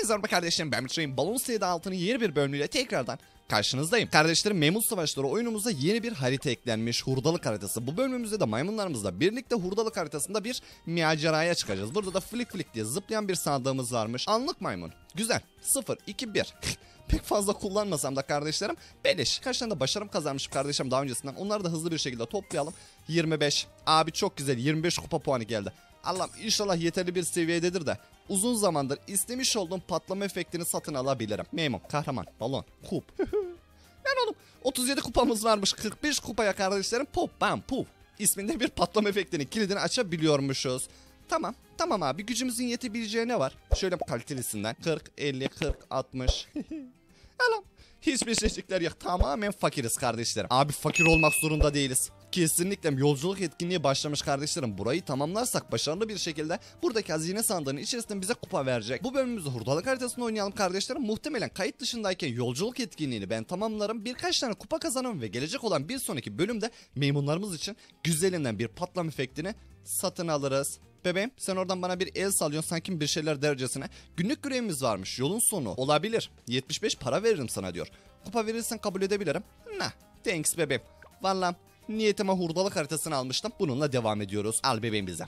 Herkese merhaba kardeşlerim, ben Bitray'ın Balon Sayıda Altı'nın yeni bir bölümüyle tekrardan karşınızdayım. Kardeşlerim, Maymun Savaşları oyunumuza yeni bir harita eklenmiş, hurdalık haritası. Bu bölümümüzde de maymunlarımızla birlikte hurdalık haritasında bir maceraya çıkacağız. Burada da flik flik diye zıplayan bir sandığımız varmış. Anlık maymun. Güzel. 0, 2, 1. Pek fazla kullanmasam da kardeşlerim beleş. Kaç tane de başarım kazanmışım kardeşim daha öncesinden. Onları da hızlı bir şekilde toplayalım. 25. Abi çok güzel, 25 kupa puanı geldi. Allah'ım inşallah yeterli bir seviyededir de uzun zamandır istemiş olduğum patlama efektini satın alabilirim. Maymun, kahraman, balon, kup. Lan oğlum 37 kupamız varmış, 45 kupaya kardeşlerim pop bam puf isminde bir patlama efektinin kilidini açabiliyormuşuz. Tamam abi, gücümüzün yetebileceği ne var? Şöyle kalitelisinden 40, 50, 40, 60. Allah'ım hiçbir şeycikler yok, tamamen fakiriz kardeşlerim. Abi fakir olmak zorunda değiliz. Kesinlikle yolculuk etkinliği başlamış kardeşlerim. Burayı tamamlarsak başarılı bir şekilde buradaki hazine sandığının içerisinde bize kupa verecek. Bu bölümümüzde hurdalık haritasını oynayalım kardeşlerim. Muhtemelen kayıt dışındayken yolculuk etkinliğini ben tamamlarım. Birkaç tane kupa kazanırım ve gelecek olan bir sonraki bölümde maymunlarımız için güzelinden bir patlama efektini satın alırız. Bebeğim, sen oradan bana bir el sallıyorsun sanki bir şeyler dercesine. Günlük görevimiz varmış, yolun sonu olabilir. 75 para veririm sana diyor. Kupa verirsen kabul edebilirim. Nah, thanks bebeğim. Vallahi niyetime hurdalık haritasını almıştım. Bununla devam ediyoruz. Al bebeğim bize.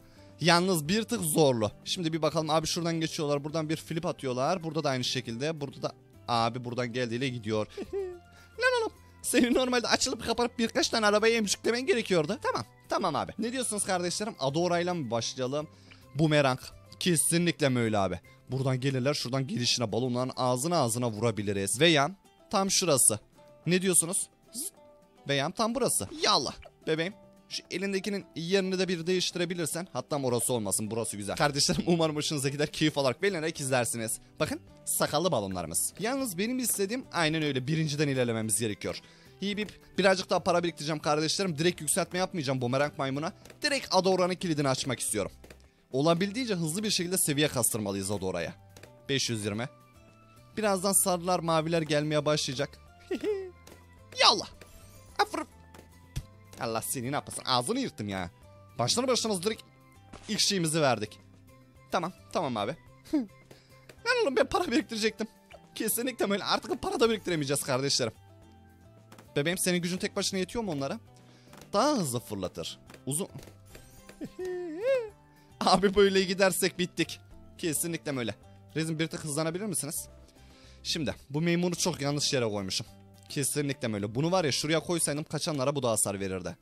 Yalnız bir tık zorlu. Şimdi bir bakalım abi, şuradan geçiyorlar. Buradan bir flip atıyorlar. Burada da aynı şekilde. Burada da abi buradan geldiğiyle gidiyor. Lan oğlum, senin normalde açılıp kapanıp birkaç tane arabayı emciklemen gerekiyordu. Tamam abi. Ne diyorsunuz kardeşlerim? Adora'yla mı başlayalım? Bumerang. Kesinlikle mi öyle abi? Buradan gelirler, şuradan gelişine balonların ağzına vurabiliriz. Veya tam şurası. Ne diyorsunuz? Veya tam burası. Yallah. Bebeğim, şu elindekinin yerini de bir değiştirebilirsen. Hatta orası olmasın, burası güzel. Kardeşlerim, umarım hoşunuza gider, keyif alarak beğenerek izlersiniz. Bakın, sakallı balonlarımız. Yalnız benim istediğim aynen öyle, birinciden ilerlememiz gerekiyor. Birazcık daha para biriktireceğim kardeşlerim. Direkt yükseltme yapmayacağım bumerang maymuna. Direkt Adora'nın kilidini açmak istiyorum. Olabildiğince hızlı bir şekilde seviye kastırmalıyız Adora'ya. 520. Birazdan sarılar maviler gelmeye başlayacak. Yallah. Afırıp. Allah seni ne yapasın, ağzını yırttım ya. Başlarına direkt ilk şeyimizi verdik. Tamam abi. Lan oğlum, ben para biriktirecektim. Kesinlikle böyle, artık para da biriktiremeyeceğiz kardeşlerim. Bebeğim, senin gücün tek başına yetiyor mu onlara? Daha hızlı fırlatır. Uzun. Abi böyle gidersek bittik. Kesinlikle öyle. Rezim, bir tık hızlanabilir misiniz? Şimdi bu meymunu çok yanlış yere koymuşum. Kesinlikle öyle. Bunu var ya, şuraya koysaydım kaçanlara bu da hasar verirdi.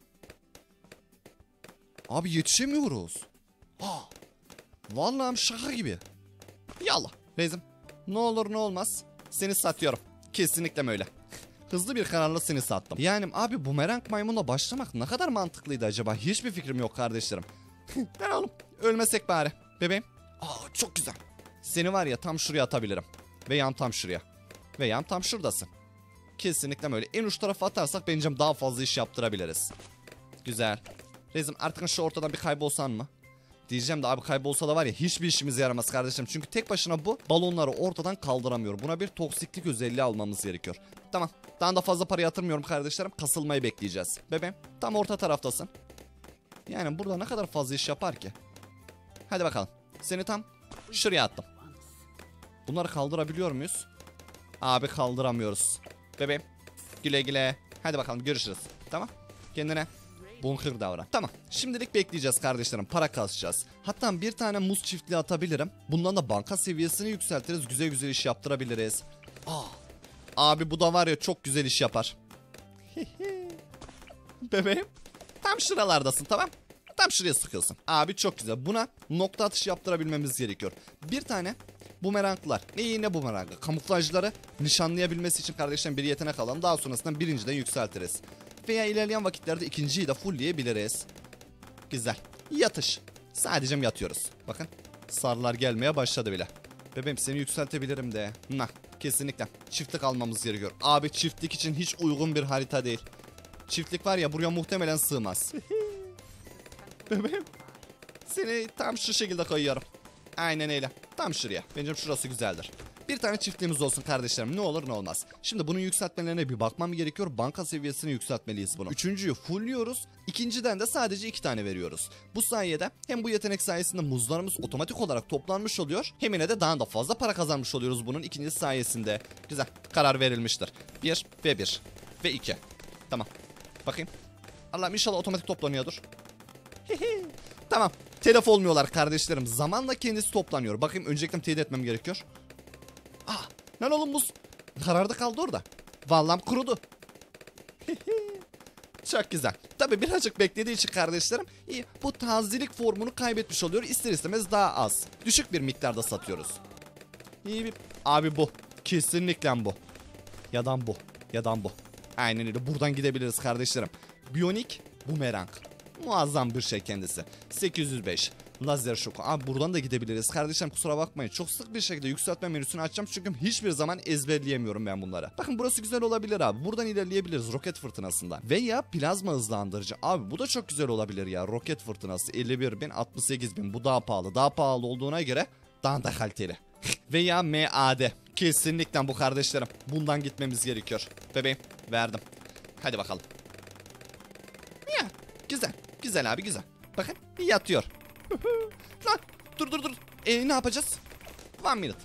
Abi yetişemiyoruz. Vallahi şaka gibi. Yallah. Rezim, ne olur ne olmaz seni satıyorum. Kesinlikle öyle. Hızlı bir kararla seni sattım. Yani abi bumerang maymunla başlamak ne kadar mantıklıydı acaba? Hiçbir fikrim yok kardeşlerim. Ben oğlum ölmesek bari. Bebeğim. Çok güzel. Seni var ya tam şuraya atabilirim. Ve yan tam şuraya. Ve yan tam şuradasın. Kesinlikle öyle. En uç tarafa atarsak bence daha fazla iş yaptırabiliriz. Güzel. Rezim, artık şu ortadan bir kaybolsan mı? Diyeceğim de abi, kaybolsa da var ya hiçbir işimize yaramaz kardeşim. Çünkü tek başına bu balonları ortadan kaldıramıyor. Buna bir toksiklik özelliği almamız gerekiyor. Tamam. Daha da fazla para yatırmıyorum kardeşlerim. Kasılmayı bekleyeceğiz. Bebeğim, tam orta taraftasın. Yani burada ne kadar fazla iş yapar ki? Hadi bakalım. Seni tam şuraya attım. Bunları kaldırabiliyor muyuz? Abi kaldıramıyoruz. Bebeğim, güle güle. Hadi bakalım, görüşürüz. Tamam. Kendine bunker davran. Tamam. Şimdilik bekleyeceğiz kardeşlerim. Para kasacağız. Hatta bir tane muz çiftliği atabilirim. Bundan da banka seviyesini yükseltiriz. Güzel iş yaptırabiliriz. Abi bu da var ya, çok güzel iş yapar. Bebeğim, tam şuralardasın, tamam. Tam şuraya sıkılsın. Abi çok güzel. Buna nokta atışı yaptırabilmemiz gerekiyor. Bir tane bumeranglar. Ne bumerangı? Kamuflajları nişanlayabilmesi için kardeşlerim bir yetenek alalım. Daha sonrasında birinciden yükseltiriz. Veya ilerleyen vakitlerde ikinciyi de fullleyebiliriz. Güzel. Yatış. Sadece yatıyoruz. Bakın, sarılar gelmeye başladı bile. Bebeğim, seni yükseltebilirim de. Kesinlikle. Çiftlik almamız gerekiyor. Abi çiftlik için hiç uygun bir harita değil. Çiftlik var ya, buraya muhtemelen sığmaz. Bebeğim, seni tam şu şekilde koyuyorum. Aynen öyle. Tam şuraya. Bence şurası güzeldir. Bir tane çiftliğimiz olsun kardeşlerim, ne olur ne olmaz. Şimdi bunun yükseltmelerine bir bakmam gerekiyor. Banka seviyesini yükseltmeliyiz bunu. Üçüncüyü fullliyoruz. İkinciden de sadece 2 tane veriyoruz. Bu sayede hem bu yetenek sayesinde muzlarımız otomatik olarak toplanmış oluyor. Hem yine de daha da fazla para kazanmış oluyoruz bunun ikincisi sayesinde. Güzel, karar verilmiştir. 1 ve 1 ve 2. Tamam. Bakayım. Allah'ım inşallah otomatik toplanıyordur. Tamam. Telef olmuyorlar kardeşlerim. Zamanla kendisi toplanıyor. Bakayım, öncelikle teyit etmem gerekiyor. Ah, lan oğlum buz karardı kaldı orada. Vallahi kurudu. Çok güzel. Tabii birazcık beklediği için kardeşlerim iyi, bu tazelik formunu kaybetmiş oluyor. İster istemez daha az. Düşük bir miktarda satıyoruz. İyi bir... Abi bu. Kesinlikle bu. Yadan bu. Yadan bu. Aynen öyle. Buradan gidebiliriz kardeşlerim. Biyonik bumerang. Muazzam bir şey kendisi. 805. Lazer şoku. Abi buradan da gidebiliriz. Kardeşlerim kusura bakmayın. Çok sık bir şekilde yükseltme menüsünü açacağım. Çünkü hiçbir zaman ezberleyemiyorum ben bunları. Bakın burası güzel olabilir abi. Buradan ilerleyebiliriz roket fırtınasından. Veya plazma hızlandırıcı. Abi bu da çok güzel olabilir ya. Roket fırtınası 51.000 68.000. Bu daha pahalı. Daha pahalı olduğuna göre daha da kaliteli. Veya MAD. Kesinlikle bu kardeşlerim. Bundan gitmemiz gerekiyor. Bebeğim verdim. Hadi bakalım. Ya güzel. Güzel abi güzel. Bakın yatıyor. Lan dur. Ne yapacağız? 1 minute.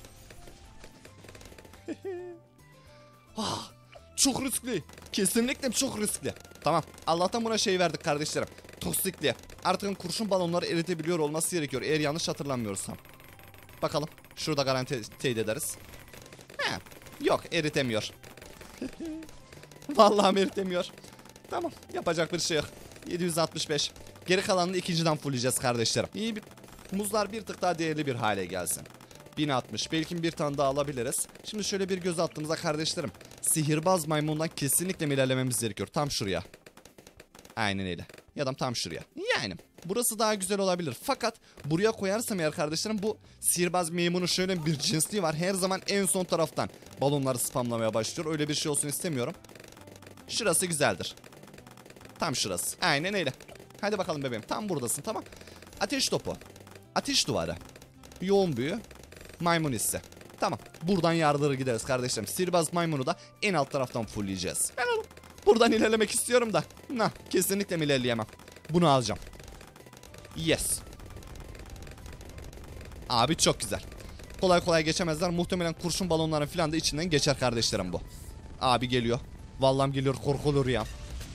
Çok riskli. Kesinlikle çok riskli. Tamam. Allah'tan buna şey verdik kardeşlerim. Toksikli. Artık kurşun balonları eritebiliyor olması gerekiyor. Eğer yanlış hatırlamıyorsam. Bakalım. Şurada garanti teyit ederiz. Yok eritemiyor. Vallahi eritemiyor. Tamam. Yapacak bir şey yok. 765. Geri kalanını ikinciden fullleyeceğiz kardeşlerim. İyi bir muzlar bir tık daha değerli bir hale gelsin. 1060. Belki bir tane daha alabiliriz. Şimdi şöyle bir göz attığımızda kardeşlerim, sihirbaz maymundan kesinlikle ilerlememiz gerekiyor. Tam şuraya. Aynen öyle. Ya da tam şuraya. Yani burası daha güzel olabilir. Fakat buraya koyarsam eğer kardeşlerim, bu sihirbaz maymunun şöyle bir cinsliği var. Her zaman en son taraftan balonları spamlamaya başlıyor. Öyle bir şey olsun istemiyorum. Şurası güzeldir. Tam şurası. Aynen öyle. Hadi bakalım bebeğim. Tam buradasın, tamam. Ateş topu. Ateş duvarı. Yoğun büyü. Maymun hissi. Tamam. Buradan yardırır gideriz kardeşlerim. Sihirbaz maymunu da en alt taraftan fullleyeceğiz. Ben oğlum buradan ilerlemek istiyorum da. Kesinlikle ilerleyemem. Bunu alacağım. Yes. Abi çok güzel. Kolay kolay geçemezler. Muhtemelen kurşun balonların falan da içinden geçer kardeşlerim bu. Abi geliyor. Vallahi geliyor, korkulur ya.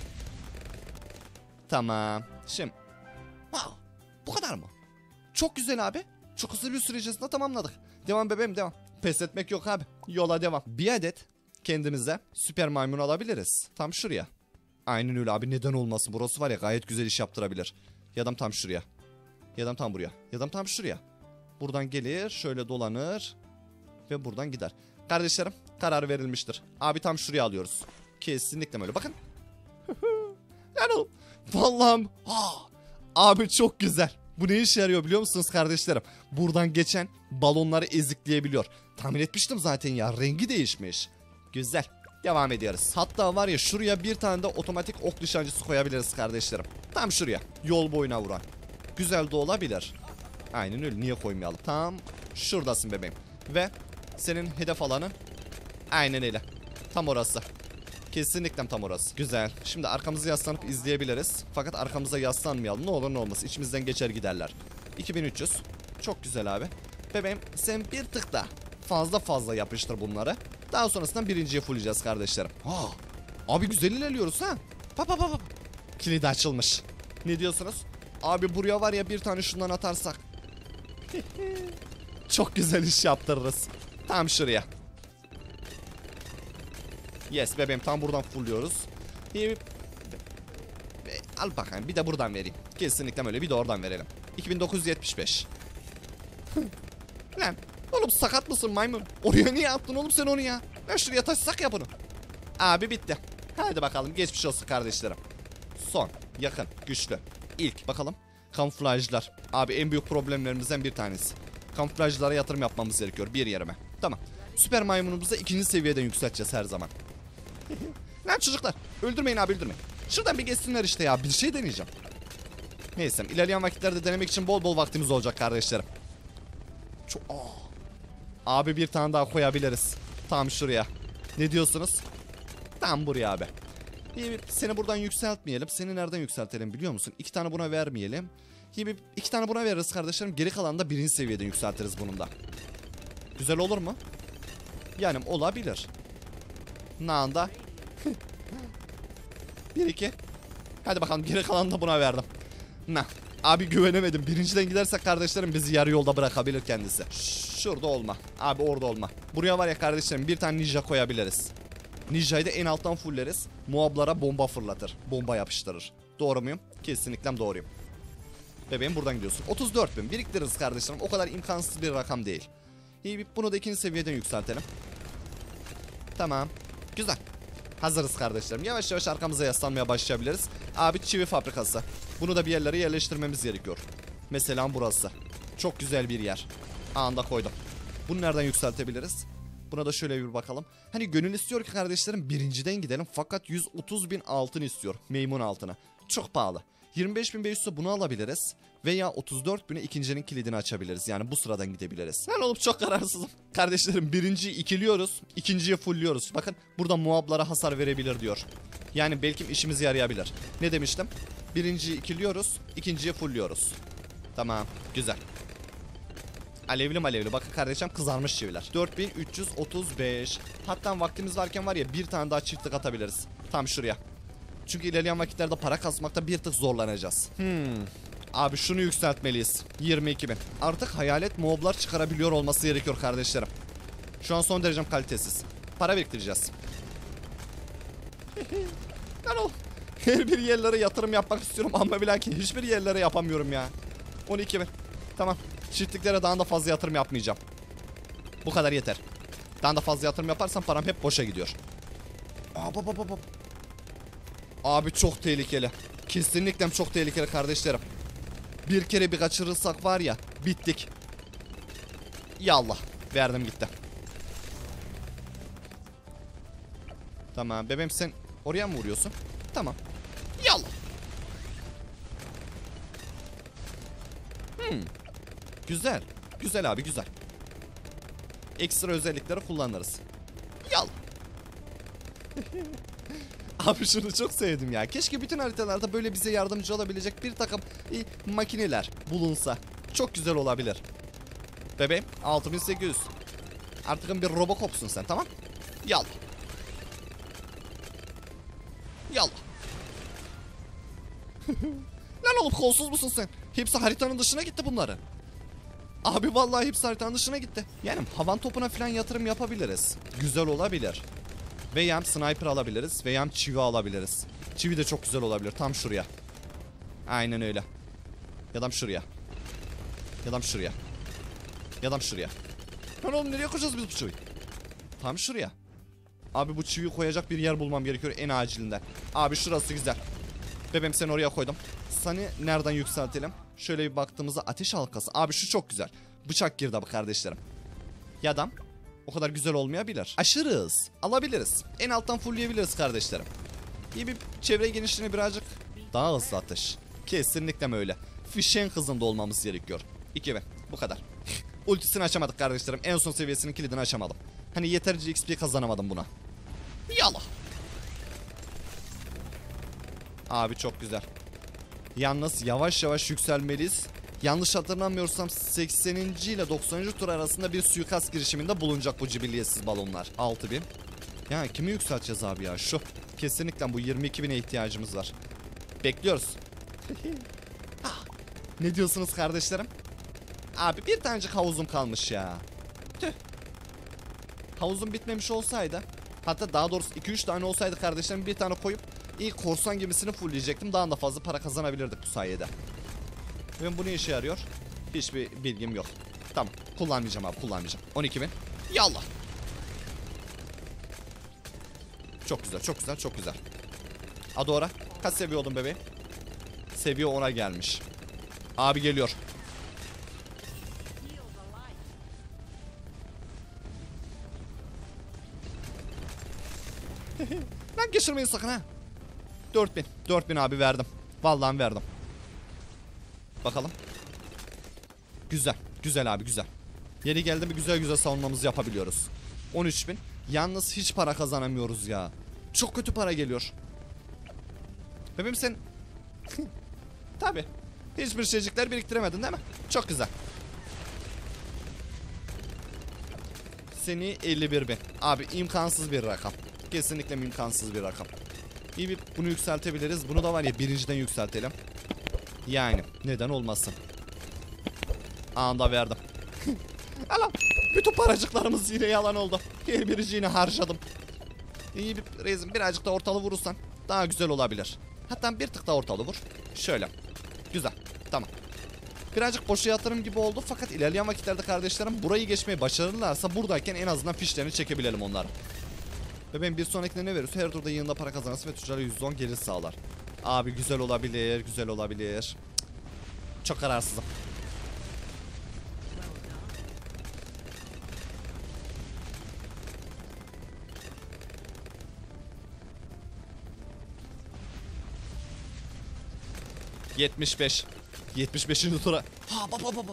Tamam. Şimdi. Bu kadar mı? Çok güzel abi. Çok hızlı bir süre içerisinde tamamladık. Devam bebeğim devam. Pes etmek yok abi. Yola devam. Bir adet kendimize süper maymun alabiliriz. Tam şuraya. Aynen öyle abi, neden olmasın. Burası var ya, gayet güzel iş yaptırabilir. Ya da tam şuraya. Ya da tam buraya. Ya da tam şuraya. Buradan gelir, şöyle dolanır. Ve buradan gider. Kardeşlerim karar verilmiştir. Abi tam şuraya alıyoruz. Kesinlikle öyle. Bakın. Lan oğlum. Vallahi. Abi çok güzel. Bu ne işe yarıyor biliyor musunuz kardeşlerim? Buradan geçen balonları ezikleyebiliyor. Tahmin etmiştim zaten ya. Rengi değişmiş. Güzel. Devam ediyoruz. Hatta var ya, şuraya bir tane de otomatik ok nişancısı koyabiliriz kardeşlerim. Tam şuraya. Yol boyuna vuran. Güzel de olabilir. Aynen öyle. Niye koymayalım? Tam şuradasın bebeğim. Ve senin hedef alanın aynen öyle. Tam orası. Kesinlikle tam orası. Güzel. Şimdi arkamızı yaslanıp izleyebiliriz. Fakat arkamıza yaslanmayalım. Ne olur ne olmaz. İçimizden geçer giderler. 2300. Çok güzel abi. Bebeğim sen bir tık da fazla yapıştır bunları. Daha sonrasında birinciye fulleyeceğiz kardeşlerim. Abi güzel ilerliyoruz ha. Kilidi açılmış. Ne diyorsunuz? Abi buraya var ya, bir tane şundan atarsak. Çok güzel iş yaptırırız. Tam şuraya. Yes bebeğim, tam buradan fullüyoruz. Al bakayım, bir de buradan vereyim. Kesinlikle öyle, bir de oradan verelim. 2975. Lan oğlum sakat mısın maymun? Oraya niye attın oğlum sen onu ya? Ben şuraya taşısak ya bunu. Abi bitti. Hadi bakalım, geçmiş olsun kardeşlerim. Son, yakın, güçlü. İlk bakalım. Kamuflajlar. Abi en büyük problemlerimizden bir tanesi. Kamuflajlara yatırım yapmamız gerekiyor bir yerime. Tamam. Süper maymunumuzu ikinci seviyeden yükselteceğiz her zaman. Lan çocuklar, öldürmeyin abi, öldürmeyin. Şuradan bir geçsinler işte ya, bir şey deneyeceğim. Neyse, ilerleyen vakitlerde denemek için bol bol vaktimiz olacak kardeşlerim. Çok Abi bir tane daha koyabiliriz. Tam şuraya. Ne diyorsunuz? Tam buraya abi. Seni buradan yükseltmeyelim. Seni nereden yükseltelim biliyor musun? 2 tane buna vermeyelim. 2 tane buna veririz kardeşlerim. Geri kalanı da 1. seviyeden yükseltiriz bunun da. Güzel olur mu? Yani olabilir. Nanda. 1-2. Hadi bakalım, geri kalanı da buna verdim. Abi güvenemedim. Birinciden gidersek kardeşlerim bizi yarı yolda bırakabilir kendisi. Şurada olma. Abi orada olma. Buraya var ya kardeşlerim, bir tane ninja koyabiliriz. Ninja'yı da en alttan fulleriz. Muablara bomba fırlatır. Bomba yapıştırır. Doğru muyum? Kesinlikle doğruyum. Bebeğim buradan gidiyorsun. 34.000 biriktiririz kardeşlerim. O kadar imkansız bir rakam değil. İyi, bunu da 2. seviyeden yükseltelim. Tamam. Güzel. Hazırız kardeşlerim. Yavaş yavaş arkamıza yaslanmaya başlayabiliriz. Abi çivi fabrikası. Bunu da bir yerlere yerleştirmemiz gerekiyor. Mesela burası. Çok güzel bir yer. Anında koydum. Bunu nereden yükseltebiliriz? Buna da şöyle bir bakalım. Hani gönül istiyor ki kardeşlerim birinciden gidelim. Fakat 130.000 altın istiyor. Maymun altını. Çok pahalı. 25.500'e bunu alabiliriz. Veya 34.000'e ikincinin kilidini açabiliriz. Yani bu sıradan gidebiliriz. Ben olup çok kararsızım. Kardeşlerim birinciyi ikiliyoruz. İkinciyi fullliyoruz. Bakın burada muablara hasar verebilir diyor. Yani belki işimize yarayabilir. Ne demiştim? Birinciyi ikiliyoruz. İkinciyi fullliyoruz. Tamam. Güzel. Alevli malevli. Bakın kardeşim kızarmış çiviler. 4335. Hatta vaktimiz varken var ya bir tane daha çiftlik atabiliriz. Tam şuraya. Çünkü ilerleyen vakitlerde para kasmakta bir tık zorlanacağız. Abi şunu yükseltmeliyiz. 22.000. Artık hayalet moblar çıkarabiliyor olması gerekiyor kardeşlerim. Şu an son derecem kalitesiz. Para biriktireceğiz. Ben her bir yerlere yatırım yapmak istiyorum ama lakin hiçbir yerlere yapamıyorum ya. 12.000. Tamam. Çiftliklere daha da fazla yatırım yapmayacağım. Bu kadar yeter. Daha da fazla yatırım yaparsam param hep boşa gidiyor. Abi çok tehlikeli. Kesinlikle çok tehlikeli kardeşlerim. Bir kere bir kaçırırsak var ya bittik. Yallah. Verdim gitti. Tamam bebeğim, sen oraya mı vuruyorsun? Tamam. Yallah. Güzel. Güzel abi, güzel. Ekstra özellikleri kullanırız. Yallah. Abi şunu çok sevdim ya. Keşke bütün haritalarda böyle bize yardımcı olabilecek bir takım makineler bulunsa. Çok güzel olabilir. Bebeğim 6800. Artık bir Robocop'sun sen, tamam? Yallah. Yallah. Lan oğlum, kolsuz musun sen? Hepsi haritanın dışına gitti bunların. Abi vallahi hepsi haritanın dışına gitti. Yani havan topuna falan yatırım yapabiliriz. Güzel olabilir. Veya sniper alabiliriz. Veya çivi alabiliriz. Çivi de çok güzel olabilir. Tam şuraya. Aynen öyle. Ya da şuraya. Ya da şuraya. Ya da şuraya. Lan oğlum, nereye koyacağız biz bu çiviyi? Tam şuraya. Abi bu çiviyi koyacak bir yer bulmam gerekiyor en acilinden. Abi şurası güzel. Bebeğim seni oraya koydum. Seni nereden yükseltelim? Şöyle bir baktığımızda ateş halkası. Abi şu çok güzel. Bıçak girdabı kardeşlerim. Ya da o kadar güzel olmayabilir. Aşırı hız alabiliriz. En alttan fullleyebiliriz kardeşlerim. İyi bir çevre genişliğine birazcık daha hızlı atış. Kesinlikle öyle. Fişen hızında olmamız gerekiyor. 2000. Bu kadar. Ultisini açamadık kardeşlerim. En son seviyesinin kilidini açamadım. Hani yeterince XP kazanamadım buna. Yallah. Abi çok güzel. Yalnız yavaş yavaş yükselmeliyiz. Yanlış hatırlamıyorsam 80. ile 90. tur arasında bir suikast girişiminde bulunacak bu cibilliyetsiz balonlar. 6000. Ya kimi yükselteceğiz abi ya? Şu. Kesinlikle bu 22.000'e ihtiyacımız var. Bekliyoruz. Ne diyorsunuz kardeşlerim? Abi bir tanecik havuzum kalmış ya. Tüh. Havuzum bitmemiş olsaydı, hatta daha doğrusu 2-3 tane olsaydı kardeşlerim, bir tane koyup ilk korsan gemisini fullleyecektim. Daha da fazla para kazanabilirdik bu sayede. Ve bu ne işe yarıyor? Hiçbir bilgim yok. Tamam. Kullanmayacağım abi, kullanmayacağım. 12.000. Yallah. Çok güzel, çok güzel, çok güzel. Adora. Kaç seviye oldun bebeğim? Seviye 10'a gelmiş. Abi geliyor. Lan geçirmeyin sakın ha. 4000. 4000 abi verdim. Vallahi verdim. Bakalım. Güzel. Güzel abi, güzel. Yeni geldi mi güzel güzel savunmamızı yapabiliyoruz. 13.000. Yalnız hiç para kazanamıyoruz ya. Çok kötü para geliyor. Bebeğim sen... Tabi. Hiçbir şeycikler biriktiremedin değil mi? Çok güzel. Seni 51.000. Abi imkansız bir rakam. Kesinlikle imkansız bir rakam. İyi bir bunu yükseltebiliriz. Bunu da var ya birinciden yükseltelim. Yani neden olmasın. Anında verdim. Alam. Bütün paracıklarımız yine yalan oldu. Birinci yine harcadım. İyi bir rezim birazcık da ortalı vurursan daha güzel olabilir. Hatta bir tık da ortalı vur. Şöyle. Güzel. Tamam. Birazcık boşa yatırım gibi oldu fakat ilerleyen vakitlerde kardeşlerim burayı geçmeyi başarırlarsa buradayken en azından fişlerini çekebilelim onları. Ve ben bir sonrakine ne veriyorsa her turda yanında para kazanması ve tüccara %10 gelir sağlar. Abi güzel olabilir, güzel olabilir. Cık. Çok kararsızım. ...75. 75. tura. Ha baba baba.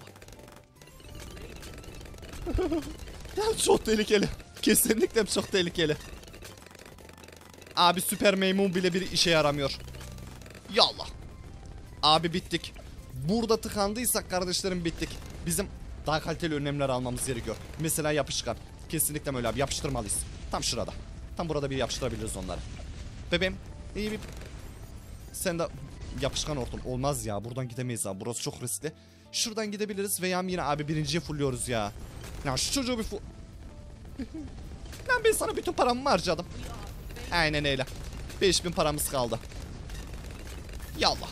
Çok tehlikeli. Kesinlikle çok tehlikeli. Abi süper maymun bile bir işe yaramıyor. Yallah. Abi bittik. Burada tıkandıysak kardeşlerim bittik. Bizim daha kaliteli önlemler almamız gerekiyor. Mesela yapışkan. Kesinlikle öyle abi, yapıştırmalıyız. Tam şurada. Tam burada bir yapıştırabiliriz onları. Bebeğim iyi bir... Sen de yapışkan ortam. Olmaz ya, buradan gidemeyiz abi. Burası çok riskli. Şuradan gidebiliriz veya yine abi birinciye fulluyoruz ya. Ya şu çocuğu bir Lan ben sana bütün paramı mı harcadım? Aynen öyle. 5000 paramız kaldı. Yallah.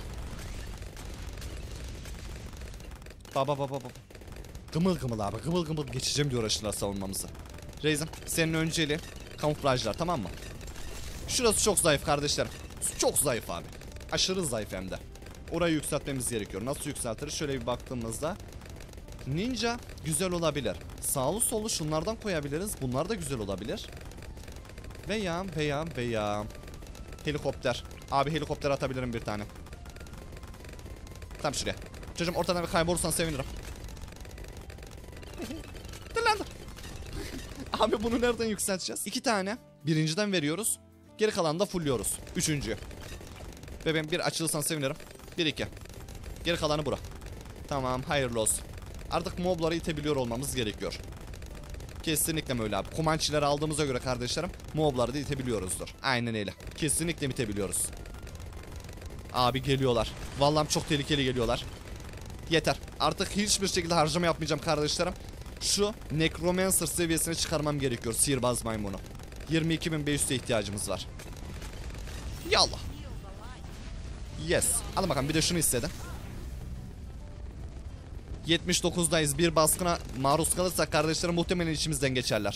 Baba baba baba. Gımıl gımıl abi, gımıl gımıl geçeceğim diyor aşılar savunmamızı. Reis'im senin önceliği kamuflajlar, tamam mı? Şurası çok zayıf kardeşlerim. Çok zayıf abi. Aşırı zayıf hem de. Orayı yükseltmemiz gerekiyor. Nasıl yükseltiriz? Şöyle bir baktığımızda ninja güzel olabilir. Sağlı sollu şunlardan koyabiliriz. Bunlar da güzel olabilir. Veya helikopter. Abi helikopter atabilirim bir tane. Tam şuraya. Çocuğum ortadan bir kaybolursan sevinirim. Dur. Abi bunu nereden yükselteceğiz? 2 tane. Birinciden veriyoruz. Geri kalanı da fullüyoruz. Üçüncü. Bebeğim bir açılırsan sevinirim. 1-2. Geri kalanı bura. Tamam, hayırlı olsun. Artık mobları itebiliyor olmamız gerekiyor. Kesinlikle öyle abi. Komançileri aldığımıza göre kardeşlerim mobları da itebiliyoruzdur. Aynen öyle. Kesinlikle itebiliyoruz. Abi geliyorlar. Vallahi çok tehlikeli geliyorlar. Yeter. Artık hiçbir şekilde harcama yapmayacağım kardeşlerim. Şu Necromancer seviyesine çıkarmam gerekiyor sihirbaz maymunu. 22.500'e ihtiyacımız var. Yallah. Yes. Alın bakalım, bir de şunu istedi. 79'dayız. Bir baskına maruz kalırsak kardeşlerim muhtemelen içimizden geçerler.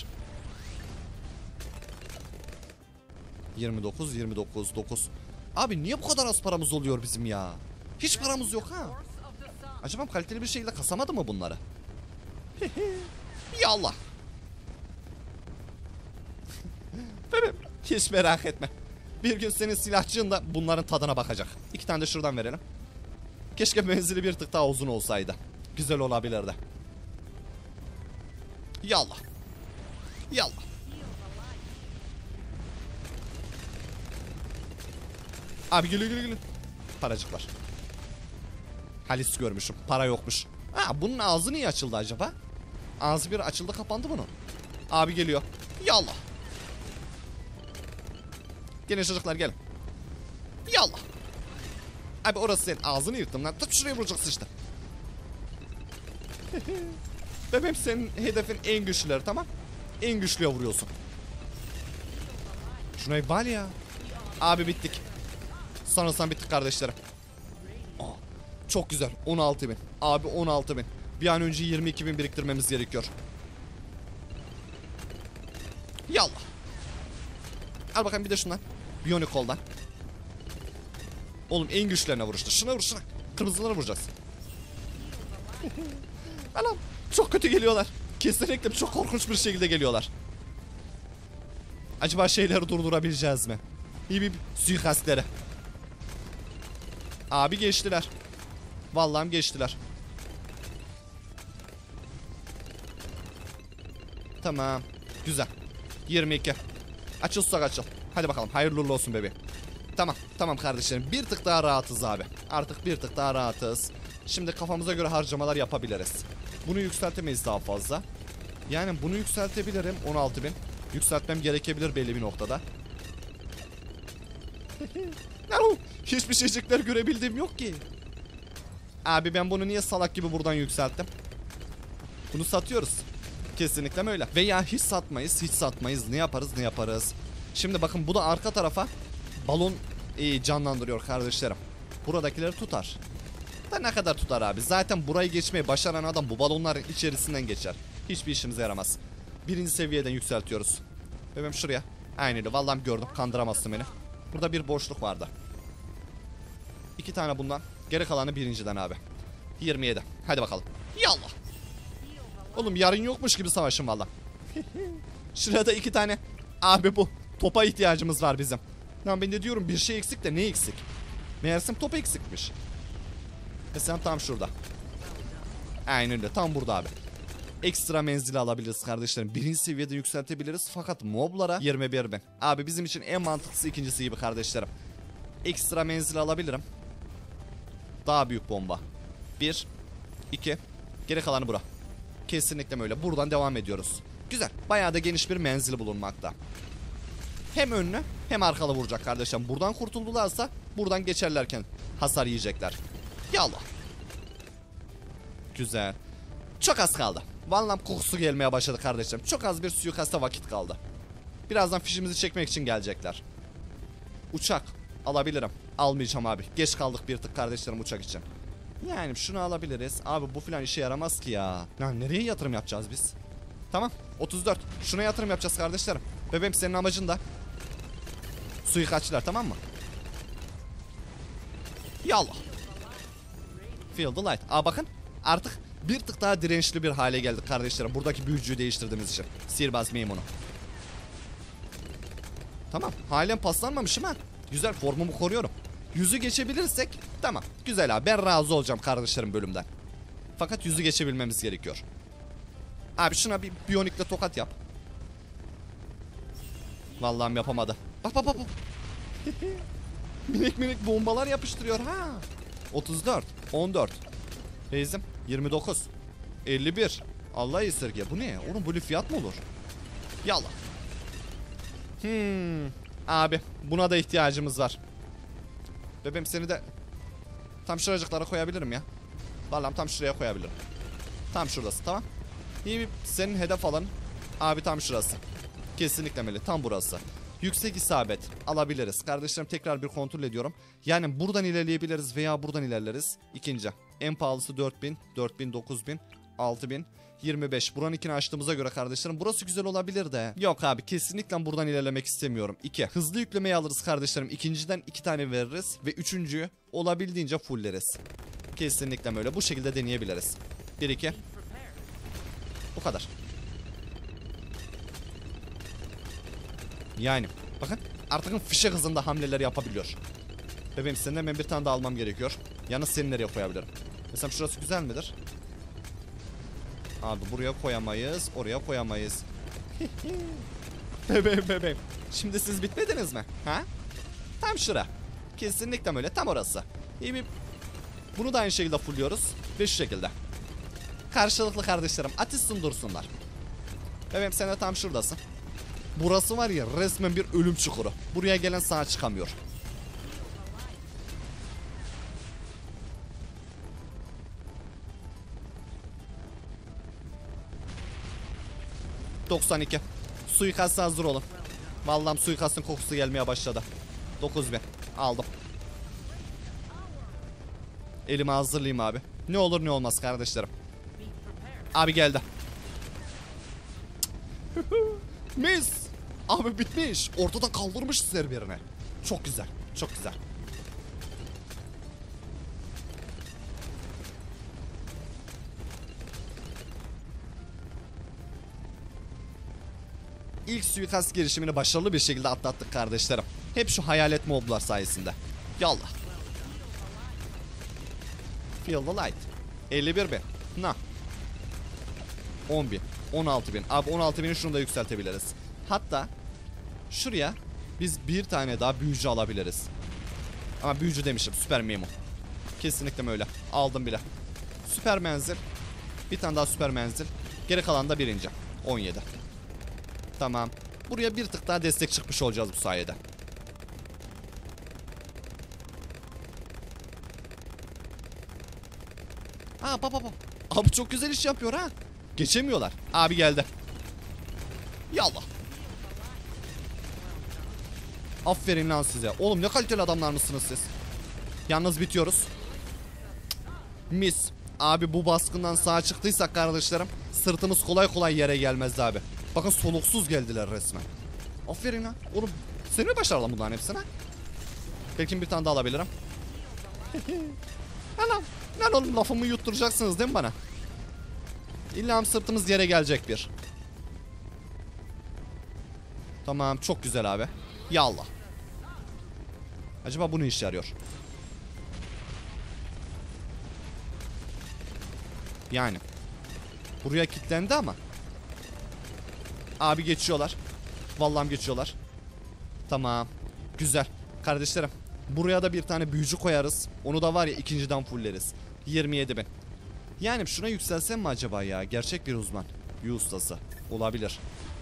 29. Abi niye bu kadar az paramız oluyor bizim ya? Hiç paramız yok ha. Acaba kaliteli bir şekilde kasamadı mı bunları? Yallah. Bebeğim hiç merak etme. Bir gün senin silahçığın da bunların tadına bakacak. 2 tane de şuradan verelim. Keşke menzili bir tık daha uzun olsaydı. Güzel olabilirdi. Yallah. Abi gülü. Paracıklar. Halis görmüşüm. Para yokmuş. Ha, bunun ağzı niye açıldı acaba? Ağzı bir açıldı kapandı bunun. Abi geliyor. Yallah. Gelin çocuklar gelin. Yallah. Abi orası senin ağzını yırttım lan. Tut şuraya vuracaksın işte. Bebeğim senin hedefin en güçlüleri, tamam. En güçlüye vuruyorsun. Şuna var ya. Abi bittik. Sanırsam bittik kardeşlerim. Çok güzel. 16.000. Abi 16.000. Bir an önce 22.000 biriktirmemiz gerekiyor. Yallah. Al bakayım bir de şundan. Bionic koldan. Oğlum en güçlerine vuruştu. Şuna vur şuna. Kırmızılara vuracağız. Anam çok kötü geliyorlar. Kesinlikle çok korkunç bir şekilde geliyorlar. Acaba şeyleri durdurabileceğiz mi? İyi bir suikastleri. Abi geçtiler. Vallahi geçtiler. Tamam. Güzel. 22. Açılsak açıl. Hadi bakalım. Hayırlı uğurlu olsun bebeğim. Tamam. Tamam kardeşlerim. Bir tık daha rahatız abi. Artık bir tık daha rahatız. Şimdi kafamıza göre harcamalar yapabiliriz. Bunu yükseltemeyiz daha fazla. Yani bunu yükseltebilirim. 16.000. Yükseltmem gerekebilir belli bir noktada. Hiçbir şeycikler görebildiğim yok ki. Abi ben bunu niye salak gibi buradan yükselttim? Bunu satıyoruz. Kesinlikle öyle. Veya hiç satmayız, hiç satmayız. Ne yaparız, ne yaparız? Şimdi bakın bu da arka tarafa balon canlandırıyor kardeşlerim. Buradakileri tutar. Da ne kadar tutar abi? Zaten burayı geçmeyi başaran adam bu balonların içerisinden geçer. Hiçbir işimize yaramaz. Birinci seviyeden yükseltiyoruz. Bebeğim şuraya. Aynen öyle. Vallahi gördüm. Kandıramazsın beni. Burada bir boşluk vardı. 2 tane bundan. Geri kalanı birinciden abi. 27. Hadi bakalım. Yallah. Oğlum yarın yokmuş gibi savaşın valla. Şurada 2 tane. Abi bu. Topa ihtiyacımız var bizim. Lan ben de diyorum bir şey eksik de ne eksik? Meğersem top eksikmiş. Sen tam şurada. Aynen öyle. Tam burada abi. Ekstra menzili alabiliriz kardeşlerim. Birinci seviyede yükseltebiliriz. Fakat moblara 21.000. Abi bizim için en mantıklısı ikincisi gibi kardeşlerim. Ekstra menzil alabilirim. Daha büyük bomba. 1 2. Geri kalanı bura. Kesinlikle öyle. Buradan devam ediyoruz. Güzel. Bayağı da geniş bir menzili bulunmakta. Hem önlü hem arkalı vuracak kardeşim. Buradan kurtuldularsa buradan geçerlerken hasar yiyecekler. Yallah. Güzel. Çok az kaldı. Vallahi kokusu gelmeye başladı kardeşim. Çok az bir suikasta vakit kaldı. Birazdan fişimizi çekmek için gelecekler. Uçak alabilirim. Almayacağım abi. Geç kaldık bir tık kardeşlerim uçak için. Yani şunu alabiliriz. Abi bu filan işe yaramaz ki ya. Lan nereye yatırım yapacağız biz? Tamam. 34. Şuna yatırım yapacağız kardeşlerim. Bebeğim senin amacın da suikastçılar, tamam mı? Yallah. Feel the light. Aa bakın. Artık bir tık daha dirençli bir hale geldik kardeşlerim. Buradaki büyücüyü değiştirdiğimiz için. Sihirbaz Meymun'u. Tamam. Halen paslanmamışım ha. Güzel, formumu koruyorum. 100'ü geçebilirsek tamam. Güzel abi. Ben razı olacağım kardeşlerim bölümden. Fakat 100'ü geçebilmemiz gerekiyor. Abi şuna bir biyonikle tokat yap. Vallahi yapamadı. Bak bak bak. Minik minik bombalar yapıştırıyor ha. 34, 14. Reisim 29, 51. Allah esirge. Bu ne? Oğlum böyle fiyat mı olur? Yallah. Abi buna da ihtiyacımız var. Bebeğim seni de tam şuracıklara koyabilirim ya. Vallahi tam şuraya koyabilirim. Tam şurası, tamam. İyi bir senin hedef alanın. Abi tam şurası. Kesinlikle meli. Tam burası. Yüksek isabet alabiliriz. Kardeşlerim tekrar bir kontrol ediyorum. Yani buradan ilerleyebiliriz veya buradan ilerleriz. İkinci. En pahalısı 4000, 4000, 9000, 6000, 25. Buranın ikini açtığımıza göre kardeşlerim burası güzel olabilir de. Yok abi kesinlikle buradan ilerlemek istemiyorum. 2. Hızlı yüklemeyi alırız kardeşlerim. İkinciden 2 tane veririz. Ve üçüncüyü olabildiğince fulleriz. Kesinlikle böyle. Bu şekilde deneyebiliriz. 1, 2. Bu kadar. Yani bakın artık fişek hızında hamleler yapabiliyor. Bebeğim senin hemen bir tane daha almam gerekiyor. Yalnız seni nereye koyabilirim? Mesela şurası güzel midir? Abi buraya koyamayız, oraya koyamayız. Bebeğim. Şimdi siz bitmediniz mi? Ha? Tam şura. Kesinlikle öyle, tam orası. İyi bir... Bunu da aynı şekilde fulluyoruz. Ve şu şekilde. Karşılıklı kardeşlerim atışsın dursunlar. Bebeğim sen de tam şuradasın. Burası var ya resmen bir ölüm çukuru. Buraya gelen sağa çıkamıyor. ...92. Suikast'a hazır olun. Vallahi suikastın kokusu gelmeye başladı. 9000. Aldım. Elimi hazırlayayım abi. Ne olur ne olmaz kardeşlerim. Abi geldi. Mis. Abi bitmiş. Ortadan kaldırmış serverine. Çok güzel. Çok güzel. İlk suikast girişimini başarılı bir şekilde atlattık kardeşlerim. Hep şu hayalet moblar sayesinde. Yallah. Feel the light. 51.000. Na. 10.000. 16.000. Abi 16.000'i şunu da yükseltebiliriz. Hatta şuraya biz bir tane daha büyücü alabiliriz. Ama büyücü demişim, süper memo. Kesinlikle öyle. Aldım bile. Süper menzil. Bir tane daha süper menzil. Geri kalan da birinci. 17. Tamam. Buraya bir tık daha destek çıkmış olacağız bu sayede. Aa baba. Abi çok güzel iş yapıyor ha. Geçemiyorlar. Abi geldi. Yallah. Aferin lan size. Oğlum ne kaliteli adamlar mısınız siz? Yalnız bitiyoruz. Mis. Abi bu baskından sağ çıktıysak kardeşlerim, sırtımız kolay kolay yere gelmezdi abi. Bakın soluksuz geldiler resmen. Aferin lan. Oğlum sen mi başardın bunların hepsine? Belki bir tane daha alabilirim. Lan oğlum lafımı yutturacaksınız değil mi bana? İlla sırtımız yere gelecek bir. Tamam çok güzel abi. Yallah. Acaba bu ne işe yarıyor? Yani. Buraya kilitlendi ama. Abi geçiyorlar. Vallahi geçiyorlar. Tamam. Güzel. Kardeşlerim. Buraya da bir tane büyücü koyarız. Onu da var ya ikinciden fulleriz. 27.000. Yani şuna yükselsem mi acaba ya? Gerçek bir uzman. Büyü ustası. Olabilir.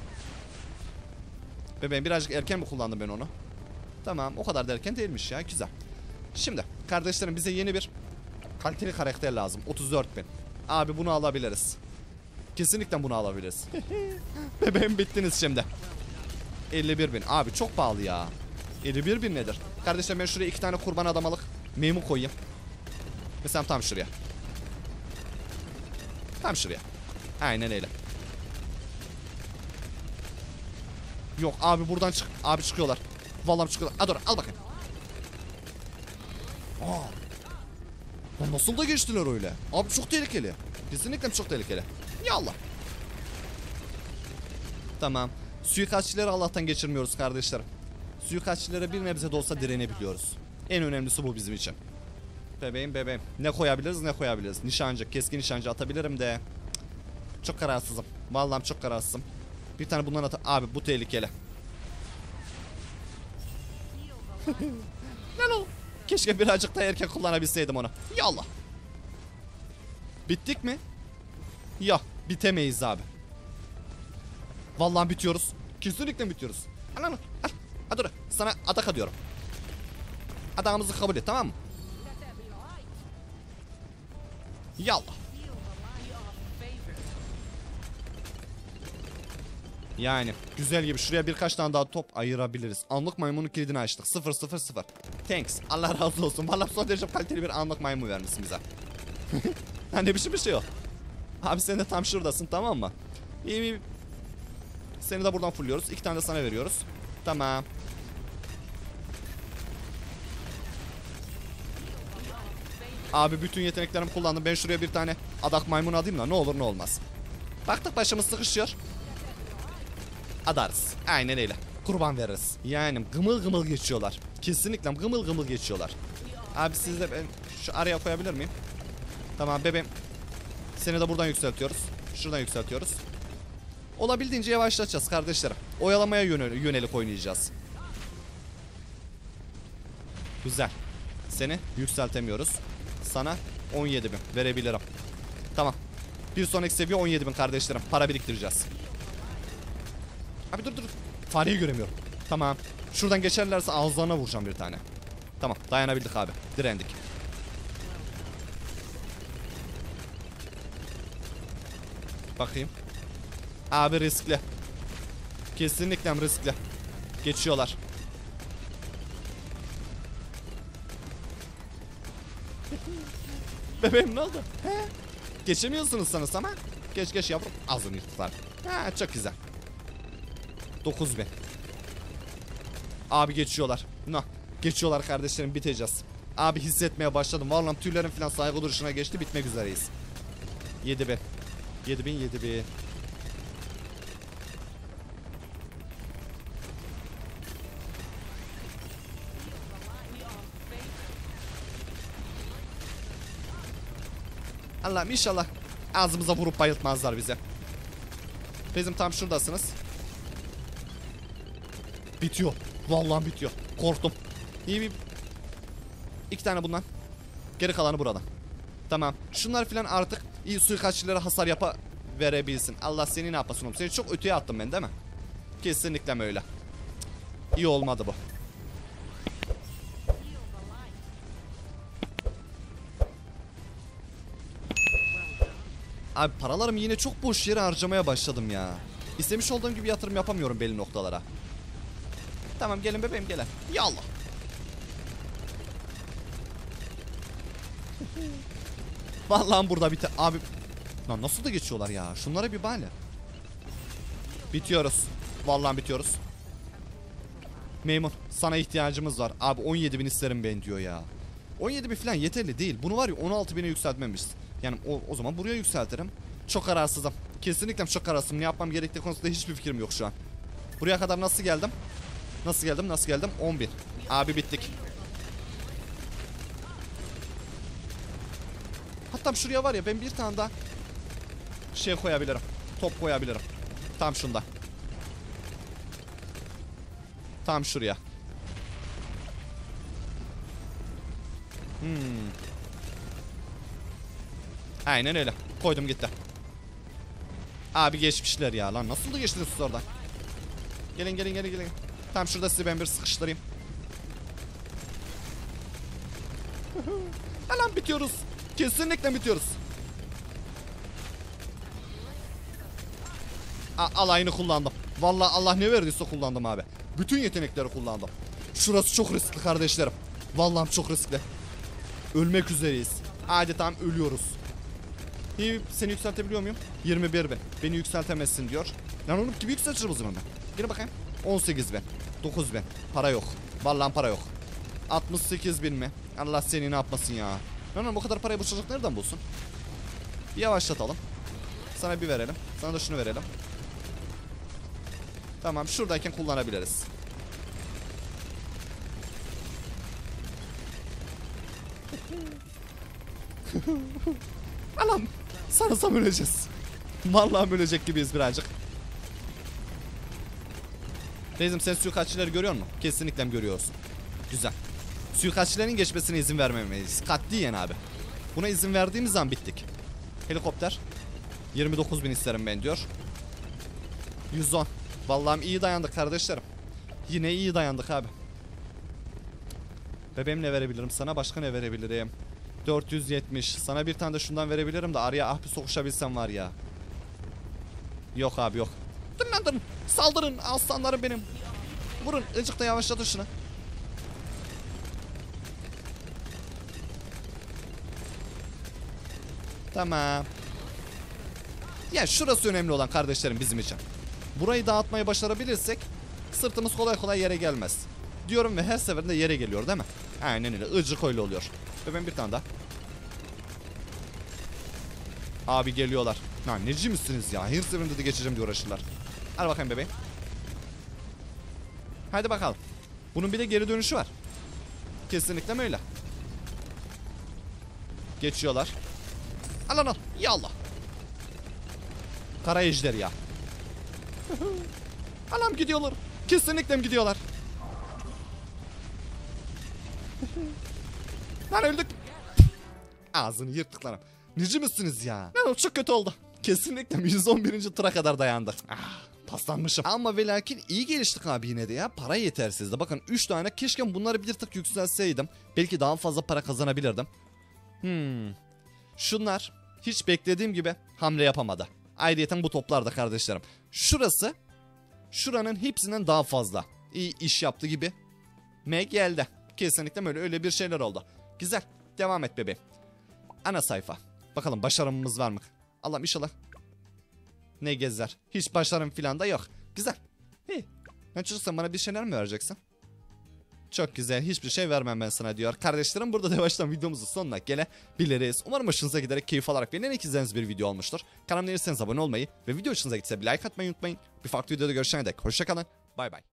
Bebeğim birazcık erken mi kullandım ben onu? Tamam o kadar da erken değilmiş ya. Güzel. Şimdi kardeşlerim bize yeni bir kaliteli karakter lazım. 34.000. Abi bunu alabiliriz. Kesinlikle bunu alabiliriz. Bebeğim bittiniz şimdi. 51.000. Abi çok pahalı ya. 51.000 nedir? Kardeşlerim ben şuraya 2 tane kurban adamalık memu koyayım. Mesela tam şuraya. Tam şuraya. Aynen öyle. Yok abi buradan çık. Abi çıkıyorlar. Vallahi çıkıyorlar. Dur al bakayım. Lan nasıl da geçtiler öyle? Abi çok tehlikeli. Kesinlikle çok tehlikeli. Yallah. Tamam. Suikastçileri Allah'tan geçirmiyoruz kardeşlerim. Suikastçilere bir nebze de olsa direnebiliyoruz. En önemlisi bu bizim için. Bebeğim. Ne koyabiliriz ne koyabiliriz. Nişancı, keskin nişancı atabilirim de. Çok kararsızım. Vallahi çok kararsızım. Bir tane bundan Abi bu tehlikeli. Lan oğlum. Keşke birazcık daha erken kullanabilseydim onu. Yallah. Bittik mi? Yok. Bitemeyiz abi. Vallahi bitiyoruz. Kesinlikle bitiyoruz. Ananı. Al. Dur. Sana atak atıyorum. Adamımızı kabul et tamam mı? Yallah. Yani güzel gibi şuraya birkaç tane daha top ayırabiliriz. Anlık maymunun kilidini açtık. 0. Thanks. Allah razı olsun. Vallahi son derece kaliteli bir anlık maymun vermişsin bize. Ha ne biçim bir şey o? Abi sen de tam şuradasın tamam mı? İyi. Seni de buradan fulluyoruz. 2 tane de sana veriyoruz. Tamam. Abi bütün yeteneklerimi kullandım. Ben şuraya bir tane adak maymun alayım da ne olur ne olmaz. Baktık başımız sıkışıyor. Adarız. Aynen öyle. Kurban veririz. Yani gımıl gımıl geçiyorlar. Kesinlikle gımıl gımıl geçiyorlar. Abi siz de ben şu araya koyabilir miyim? Tamam bebeğim. Seni de buradan yükseltiyoruz. Şuradan yükseltiyoruz. Olabildiğince yavaşlatacağız kardeşlerim. Oyalamaya yönelik oynayacağız. Güzel. Seni yükseltemiyoruz. Sana 17.000 verebilirim. Tamam. Bir sonraki seviye 17.000 kardeşlerim. Para biriktireceğiz. Abi dur. Fareyi göremiyorum. Tamam. Şuradan geçerlerse ağızlarına vuracağım bir tane. Tamam dayanabildik abi. Direndik. Bakayım. Abi riskli. Kesinlikle riskli. Geçiyorlar. Bebeğim ne oldu? He? Geçemiyorsunuz sanırsam ha? Geç yavrum. Ağzını yırttılar. Ha çok güzel. 9.000. Abi geçiyorlar. Geçiyorlar kardeşlerim biteceğiz. Abi hissetmeye başladım. Vallahi tüylerim falan saygı duruşuna geçti. Bitmek üzereyiz. 7.000. 7.000. Allah'ım inşallah ağzımıza vurup bayıltmazlar bize. Bizim tam şuradasınız. Bitiyor. Vallahi bitiyor. Korktum. İyi bir... 2 tane bundan. Geri kalanı burada. Tamam. Şunlar filan artık iyi suikastçilere hasar verebilsin. Allah seni ne yapasın oğlum. Seni çok öteye attım ben değil mi? Kesinlikle öyle. İyi olmadı bu. Abi paralarımı yine çok boş yere harcamaya başladım ya. İstemiş olduğum gibi yatırım yapamıyorum belli noktalara. Tamam gelin bebeğim gelin. Yallah. Vallahi burada abi. Lan nasıl da geçiyorlar ya. Şunlara bir bak. Bitiyoruz. Vallahi bitiyoruz. Memur sana ihtiyacımız var. Abi 17.000 isterim ben diyor ya. 17.000 falan yeterli değil. Bunu var ya 16.000'e yükseltmemişiz. Yani o zaman buraya yükseltirim. Çok kararsızım. Kesinlikle çok kararsızım. Ne yapmam gerektiği konusunda hiçbir fikrim yok şu an. Buraya kadar nasıl geldim? Nasıl geldim? 11. Abi bittik. Hatta şuraya var ya ben bir tane daha şey koyabilirim. Top koyabilirim. Tam şunda. Tam şuraya. Aynen öyle. Koydum gitti. Abi geçmişler ya lan. Nasıl da geçtiniz siz oradan? Gelin. Tam şurada sizi ben bir sıkıştırayım. Lan bitiyoruz. Kesinlikle bitiyoruz. Alayını kullandım. Vallahi Allah ne verdiyse kullandım abi. Bütün yetenekleri kullandım. Şurası çok riskli kardeşlerim. Vallahi çok riskli. Ölmek üzereyiz. Adeta ölüyoruz. İyi, seni yükseltebiliyor muyum? 21.000. Beni yükseltemezsin diyor. Lan oğlum gibi yükseltir o zaman ben. Gel bakayım. 18.000. 9.000. Para yok. Vallahi para yok. 68.000 mi? Allah seni ne yapmasın ya. Lan bu kadar parayı bu çocuk nereden bulsun? Bir yavaşlatalım. Sana bir verelim. Sana da şunu verelim. Tamam şuradayken kullanabiliriz. Anam sanırsam öleceğiz. Vallahi ölecek gibiyiz birazcık. Reisim sen suikastçileri görüyor musun? Kesinlikle görüyorsun. Güzel. Suikastçilerin geçmesine izin vermemeliyiz. Katliyen abi. Buna izin verdiğimiz zaman bittik. Helikopter. 29.000 isterim ben diyor. 110. Vallahi iyi dayandık kardeşlerim. Yine iyi dayandık abi. Bebeğim ne verebilirim sana? Başka ne verebilirim? 470. Sana bir tane de şundan verebilirim de araya bir sokuşabilsem var ya. Yok abi yok. Durun lan durun. Saldırın aslanlarım benim. Vurun. Azıcık da yavaşlatın şunu. Tamam. Ya şurası önemli olan kardeşlerim bizim için. Burayı dağıtmayı başarabilirsek sırtımız kolay kolay yere gelmez. Diyorum ve her seferinde yere geliyor değil mi? Aynen öyle. Icık öyle oluyor. Ve ben bir tane daha. Abi geliyorlar. Lan neci misiniz ya? Her seferinde de geçeceğim diye uğraşırlar. Al bakayım bebeğim. Hadi bakalım. Bunun bir de geri dönüşü var. Kesinlikle öyle. Geçiyorlar. Al. Yallah. Kara ejder ya. Anam gidiyorlar. Kesinlikle gidiyorlar. Lan öldük. Ağzını yırttık lan. Nici misiniz ya? Lan çok kötü oldu. Kesinlikle 111. tura kadar dayandı. Paslanmışım. Ama ve lakin iyi geliştik abi yine de ya. Para yetersizdi. Bakın 3 tane. Keşke bunları bir tık yükseltseydim. Belki daha fazla para kazanabilirdim. Şunlar hiç beklediğim gibi hamle yapamadı. Ayrıyeten bu toplar da kardeşlerim. Şuranın hepsinden daha fazla iyi iş yaptı gibi. geldi. Kesinlikle öyle bir şeyler oldu. Güzel. Devam et bebeğim. Ana sayfa. Bakalım başarımımız var mı? Allah'ım inşallah. Ne gezer? Hiç başarım falan da yok. Güzel. İyi. Ben çocuk sen bana bir şeyler mi vereceksin? Çok güzel. Hiçbir şey vermem ben sana diyor. Kardeşlerim burada da yavaştan videomuzun sonuna gelebiliriz. Umarım hoşunuza giderek keyif alarak beğenerek izlediğiniz bir video olmuştur. Kanalıma abone olmayı ve video hoşunuza gitse bir like atmayı unutmayın. Bir farklı videoda görüşene dek hoşçakalın. Bay bay.